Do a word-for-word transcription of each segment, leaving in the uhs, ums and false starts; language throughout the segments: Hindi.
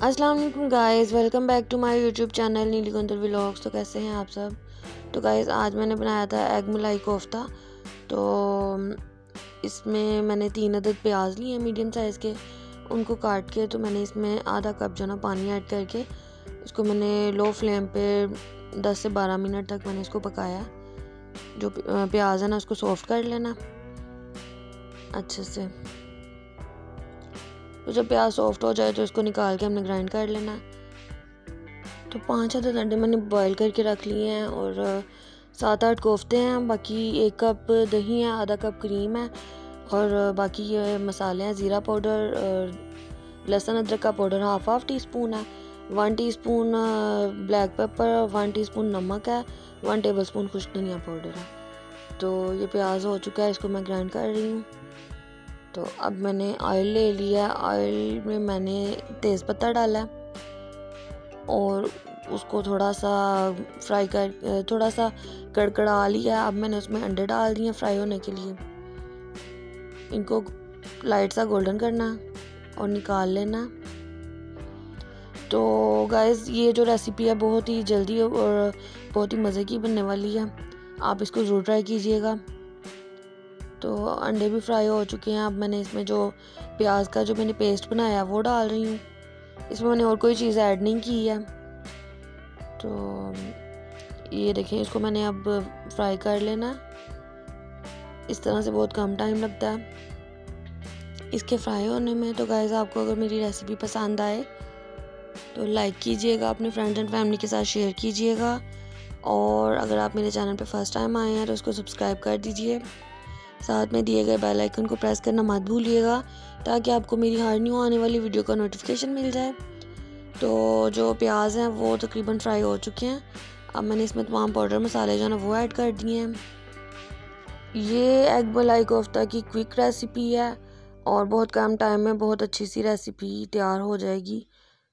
अस्सलाम वालेकुम guys, welcome back to my YouTube channel नीलीगंदर व्लॉग्स। तो कैसे हैं आप सब। तो गाइस आज मैंने बनाया था एग मलाई कोफ्ता। तो इसमें मैंने तीन अदद प्याज लिए हैं मीडियम साइज़ के, उनको काट के तो मैंने इसमें आधा कप जो ना पानी ऐड करके इसको मैंने लो फ्लेम पे दस से बारह मिनट तक मैंने इसको पकाया। जो प्याज है ना उसको सॉफ्ट कर लेना अच्छे से। तो जब प्याज सॉफ्ट हो जाए तो इसको निकाल के हमने ग्राइंड कर लेना। तो पाँच आधे अंडे मैंने बॉईल करके रख लिए हैं और सात आठ कोफ्ते हैं। बाकी एक कप दही है, आधा कप क्रीम है और बाकी ये मसाले हैं। ज़ीरा पाउडर, लहसुन अदरक का powder half half teaspoon है, one teaspoon black pepper, one teaspoon नमक है, वन टेबल स्पून खुश्क धनिया पाउडर है। तो ये प्याज हो चुका है, इसको मैं ग्राइंड कर रही हूँ। तो अब मैंने ऑयल ले लिया। ऑयल में मैंने तेज़पत्ता डाला और उसको थोड़ा सा फ्राई कर थोड़ा सा कड़कड़ा लिया। अब मैंने उसमें अंडे डाल दिए फ्राई होने के लिए। इनको लाइट सा गोल्डन करना और निकाल लेना। तो गाइस ये जो रेसिपी है बहुत ही जल्दी और बहुत ही मज़े की बनने वाली है, आप इसको ज़रूर ट्राई कीजिएगा। तो अंडे भी फ्राई हो चुके हैं। अब मैंने इसमें जो प्याज का जो मैंने पेस्ट बनाया वो डाल रही हूँ। इसमें मैंने और कोई चीज़ ऐड नहीं की है। तो ये देखें, इसको मैंने अब फ्राई कर लेना। इस तरह से बहुत कम टाइम लगता है इसके फ्राई होने में। तो गाइस आपको अगर मेरी रेसिपी पसंद आए तो लाइक कीजिएगा, अपने फ्रेंड्स एंड फैमिली के साथ शेयर कीजिएगा और अगर आप मेरे चैनल पे फर्स्ट टाइम आए हैं तो उसको सब्सक्राइब कर दीजिए। साथ में दिए गए बेल आइकन को प्रेस करना मत भूलिएगा ताकि आपको मेरी हर न्यू आने वाली वीडियो का नोटिफिकेशन मिल जाए। तो जो प्याज हैं वो तकरीबन फ्राई हो चुके हैं। अब मैंने इसमें तमाम पाउडर मसाले जो है ना वो ऐड कर दिए हैं। ये एग मलाई कोफ्ता की क्विक रेसिपी है और बहुत कम टाइम में बहुत अच्छी सी रेसिपी तैयार हो जाएगी।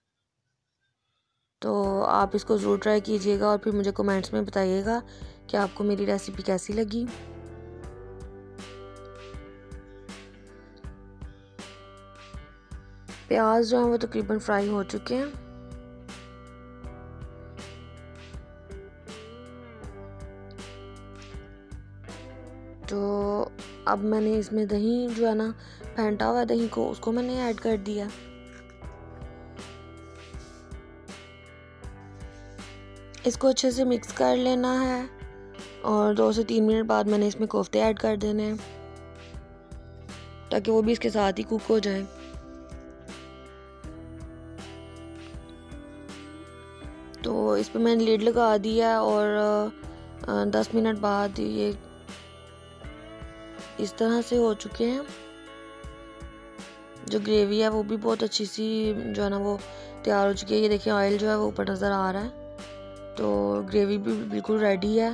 तो आप इसको ज़रूर ट्राई कीजिएगा और फिर मुझे कमेंट्स में बताइएगा कि आपको मेरी रेसिपी कैसी लगी। प्याज जो है वो तकरीबन फ्राई हो चुके हैं। तो अब मैंने इसमें दही जो है ना फेंटा हुआ दही को उसको मैंने ऐड कर दिया। इसको अच्छे से मिक्स कर लेना है और दो से तीन मिनट बाद मैंने इसमें कोफ्ते ऐड कर देने हैं ताकि वो भी इसके साथ ही कुक हो जाए। तो इस पर मैंने लीड लगा दिया और दस मिनट बाद ये इस तरह से हो चुके हैं। जो ग्रेवी है वो भी बहुत अच्छी सी जो है ना वो तैयार हो चुकी है। ये देखिए ऑयल जो है वो ऊपर नज़र आ रहा है। तो ग्रेवी भी बिल्कुल रेडी है।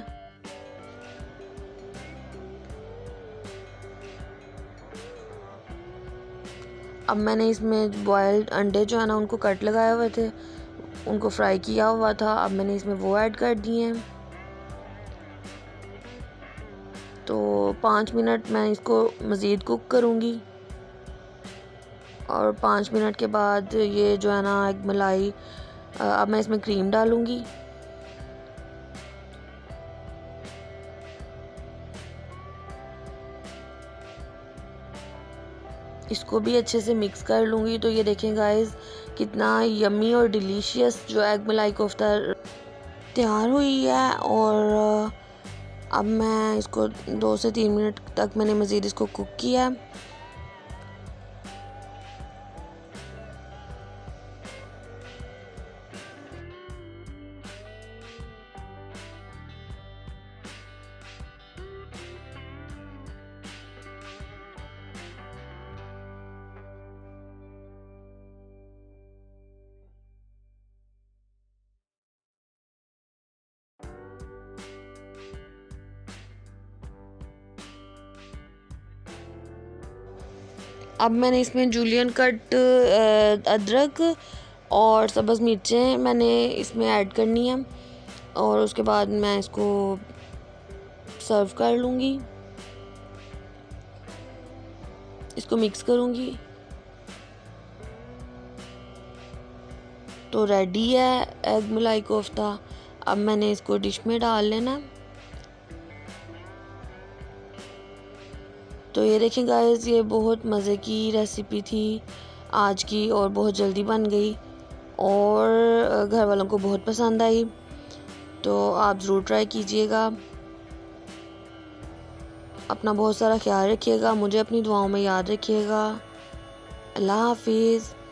अब मैंने इसमें बॉयल्ड अंडे जो है ना उनको कट लगाए हुए थे, उनको फ्राई किया हुआ था। अब मैंने इसमें वो ऐड कर दिए हैं। तो पाँच मिनट मैं इसको मज़ीद कुक करूँगी और पाँच मिनट के बाद ये जो है ना एग मलाई, अब मैं इसमें क्रीम डालूँगी। इसको भी अच्छे से मिक्स कर लूँगी। तो ये देखें गाइस कितना यम्मी और डिलीशियस जो एग मलाई कोफ्ता तैयार हुई है। और अब मैं इसको दो से तीन मिनट तक मैंने मज़ीद इसको कुक किया। अब मैंने इसमें जूलियन कट अदरक और सब्ज़ मिर्चें मैंने इसमें ऐड करनी है और उसके बाद मैं इसको सर्व कर लूँगी। इसको मिक्स करूँगी। तो रेडी है एग मलाई कोफ्ता। अब मैंने इसको डिश में डाल लेना। तो ये देखें गाइस, ये बहुत मज़े की रेसिपी थी आज की और बहुत जल्दी बन गई और घर वालों को बहुत पसंद आई। तो आप ज़रूर ट्राई कीजिएगा। अपना बहुत सारा ख्याल रखिएगा, मुझे अपनी दुआओं में याद रखिएगा। अल्लाह हाफिज़।